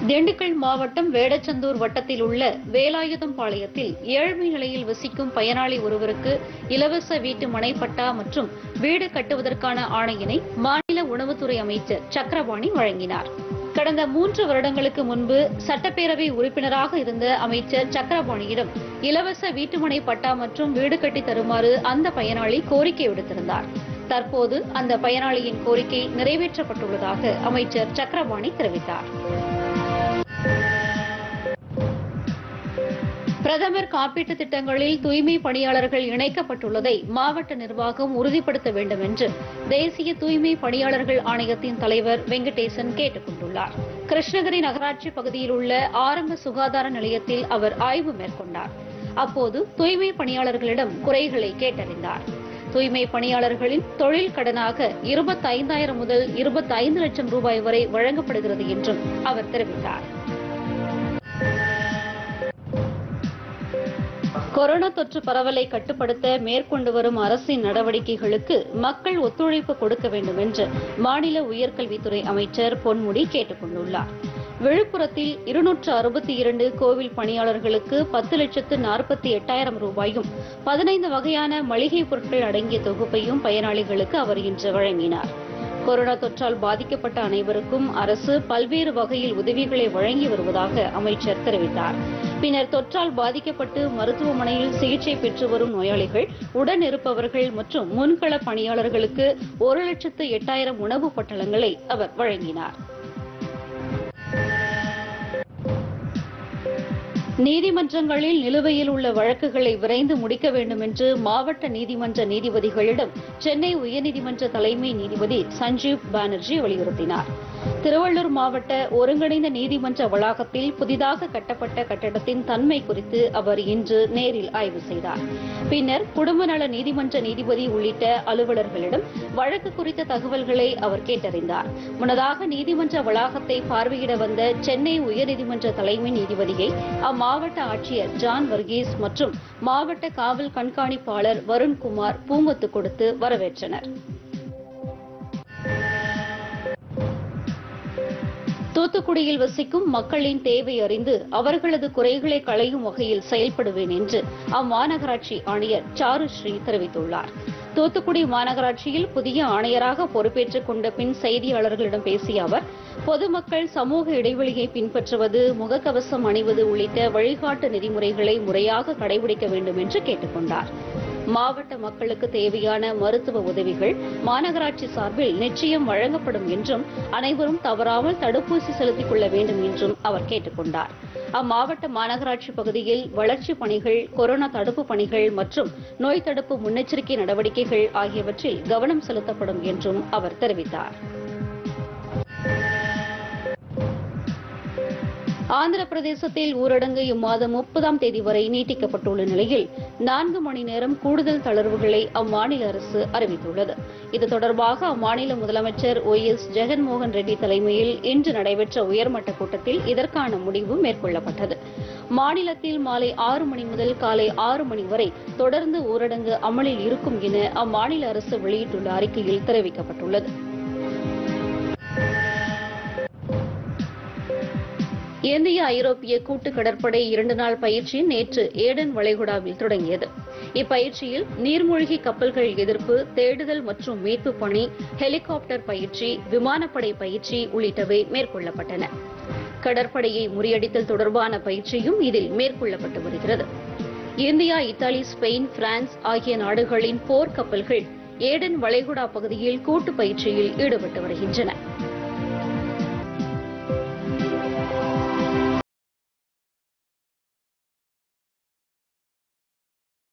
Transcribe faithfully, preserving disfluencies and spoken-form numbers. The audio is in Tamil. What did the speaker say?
திண்டுக்கல் மாவட்டம் வேடச்சந்தூர் வட்டத்தில் உள்ள வேலாயுதம்பாளையத்தில் ஏழ்மை நிலையில் வசிக்கும் பயனாளி ஒருவருக்கு இலவச வீட்டு மனைப்பட்டா மற்றும் வீடு கட்டுவதற்கான ஆணையினை மாநில உணவுத்துறை அமைச்சர் சக்கரபாணி வழங்கினார். கடந்த மூன்று வருடங்களுக்கு முன்பு சட்டப்பேரவை உறுப்பினராக இருந்த அமைச்சர் சக்கரபாணியிடம் இலவச வீட்டுமனை பட்டா மற்றும் வீடு கட்டி தருமாறு அந்த பயனாளி கோரிக்கை விடுத்திருந்தார். தற்போது அந்த பயனாளியின் கோரிக்கை நிறைவேற்றப்பட்டுள்ளதாக அமைச்சர் சக்கரபாணி தெரிவித்தார். பிரதமர் காப்பீட்டுத் திட்டங்களில் தூய்மை பணியாளர்கள் இணைக்கப்பட்டுள்ளதை மாவட்ட நிர்வாகம் உறுதிப்படுத்த வேண்டும் என்று தேசிய தூய்மை பணியாளர்கள் ஆணையத்தின் தலைவர் வெங்கடேசன் கேட்டுக் கொண்டுள்ளார். கிருஷ்ணகிரி நகராட்சி பகுதியில் உள்ள ஆரம்ப சுகாதார நிலையத்தில் அவர் ஆய்வு மேற்கொண்டார். அப்போது தூய்மை பணியாளர்களிடம் குறைகளை கேட்டறிந்தார். தூய்மை பணியாளர்களின் தொழில் கடனாக இருபத்தைந்தாயிரம் முதல் இருபத்தைந்து லட்சம் ரூபாய் வரை வழங்கப்படுகிறது என்றும் அவர் தெரிவித்தார். கொரோனா தொற்று பரவலை கட்டுப்படுத்த மேற்கொண்டு வரும் அரசின் நடவடிக்கைகளுக்கு மக்கள் ஒத்துழைப்பு கொடுக்க வேண்டும் என்று மாநில உயர்கல்வித்துறை அமைச்சர் பொன்முடி கேட்டுக் கொண்டுள்ளார். விழுப்புரத்தில் இருநூற்று அறுபத்தி இரண்டு கோவில் பணியாளர்களுக்கு பத்து லட்சத்து நாற்பத்தி எட்டாயிரம் ரூபாயும் பதினைந்து வகையான மளிகைப் பொருட்கள் அடங்கிய தொகுப்பையும் பயனாளிகளுக்கு அவர் இன்று வழங்கினார். கொரோனா தொற்றால் பாதிக்கப்பட்ட அனைவருக்கும் அரசு பல்வேறு வகையில் உதவிகளை வழங்கி வருவதாக அமைச்சர் தெரிவித்தார். பின்னர் தொற்றால் பாதிக்கப்பட்டு மருத்துவமனையில் சிகிச்சை பெற்று வரும் நோயாளிகள், உடன் இருப்பவர்கள் மற்றும் முன்கள பணியாளர்களுக்கு ஒரு லட்சத்து எட்டாயிரம் உணவுப் பொட்டலங்களை அவர் வழங்கினார். நீதிமன்றங்களில் நிலுவையில் உள்ள வழக்குகளை விரைந்து முடிக்க வேண்டும் என்று மாவட்ட நீதிமன்ற நீதிபதிகளிடம் சென்னை உயர்நீதிமன்ற தலைமை நீதிபதி சஞ்சீப் பானர்ஜி வலியுறுத்தினார். திருவள்ளூர் மாவட்ட ஒருங்கிணைந்த நீதிமன்ற வளாகத்தில் புதிதாக கட்டப்பட்ட கட்டடத்தின் தன்மை குறித்து அவர் இன்று நேரில் ஆய்வு செய்தார். பின்னர் குடும்ப நல நீதிமன்ற நீதிபதி உள்ளிட்ட அலுவலர்களிடம் வழக்கு குறித்த தகவல்களை அவர் கேட்டறிந்தார். முன்னதாக நீதிமன்ற வளாகத்தை பார்வையிட வந்த சென்னை உயர்நீதிமன்ற தலைமை நீதிபதியை அம்மாவட்ட ஆட்சியர் ஜான் வர்கீஸ் மற்றும் மாவட்ட காவல் கண்காணிப்பாளர் வருண்குமார் பூங்கொத்து கொடுத்து வரவேற்றனர். தூத்துக்குடியில் வசிக்கும் மக்களின் தேவை அறிந்து அவர்களது குறைகளை களையும் வகையில் செயல்படுவேன் என்று அம்மாநகராட்சி ஆணையர் சாருஸ்ரீ தெரிவித்துள்ளார். தூத்துக்குடி மாநகராட்சியில் புதிய ஆணையராக பொறுப்பேற்றுக் கொண்ட பின் செய்தியாளர்களிடம் பேசிய அவர், பொதுமக்கள் சமூக இடைவெளியை பின்பற்றுவது, முகக்கவசம் அணிவது உள்ளிட்ட வழிகாட்டு நெறிமுறைகளை முறையாக கடைபிடிக்க வேண்டும் என்று கேட்டுக் கொண்டார். மாவட்ட மக்களுக்கு தேவையான மருத்துவ உதவிகள் மாநகராட்சி சார்பில் நிச்சயம் வழங்கப்படும் என்றும் அனைவரும் தவறாமல் தடுப்பூசி செலுத்திக் கொள்ள வேண்டும் என்றும் அவர் கேட்டுக் கொண்டார். அம்மாவட்ட மாநகராட்சி பகுதியில் வளர்ச்சிப் பணிகள், கொரோனா தடுப்புப் பணிகள் மற்றும் நோய் தடுப்பு முன்னெச்சரிக்கை நடவடிக்கைகள் ஆகியவற்றில் கவனம் செலுத்தப்படும் என்றும் அவர் தெரிவித்தார். ஆந்திர பிரதேசத்தில் ஊரடங்கு இம்மாதம் முப்பதாம் தேதி வரை நீட்டிக்கப்பட்டுள்ள நிலையில் நான்கு மணி நேரம் கூடுதல் தளர்வுகளை அம்மாநில அரசு அறிவித்துள்ளது. இது தொடர்பாக அம்மாநில முதலமைச்சர் ஒய் எஸ் ஜெகன்மோகன் ரெட்டி தலைமையில் இன்று நடைபெற்ற உயர்மட்ட கூட்டத்தில் இதற்கான முடிவு மேற்கொள்ளப்பட்டது. மாநிலத்தில் மாலை ஆறு மணி முதல் காலை ஆறு மணி வரை தொடர்ந்து ஊரடங்கு அமலில் இருக்கும் என அம்மாநில அரசு வெளியிட்டுள்ள அறிக்கையில் தெரிவிக்கப்பட்டுள்ளது. இந்திய ஐரோப்பிய கூட்டு கடற்படை இரண்டு நாள் பயிற்சி நேற்று ஏடன் வளைகுடாவில் தொடங்கியது. இப்பயிற்சியில் நீர்மூழ்கி கப்பல்கள் எதிர்ப்பு, தேடுதல் மற்றும் மீட்பு பணி, ஹெலிகாப்டர் பயிற்சி, விமானப்படை பயிற்சி உள்ளிட்டவை மேற்கொள்ளப்பட்டன. கடற்படையை முறியடித்தல் தொடர்பான பயிற்சியும் இதில் மேற்கொள்ளப்பட்டு வருகிறது. இந்தியா, இத்தாலி, ஸ்பெயின், பிரான்ஸ் ஆகிய நாடுகளின் போர் கப்பல்கள் ஏடன் வளைகுடா பகுதியில் கூட்டு பயிற்சியில் ஈடுபட்டு வருகின்றன.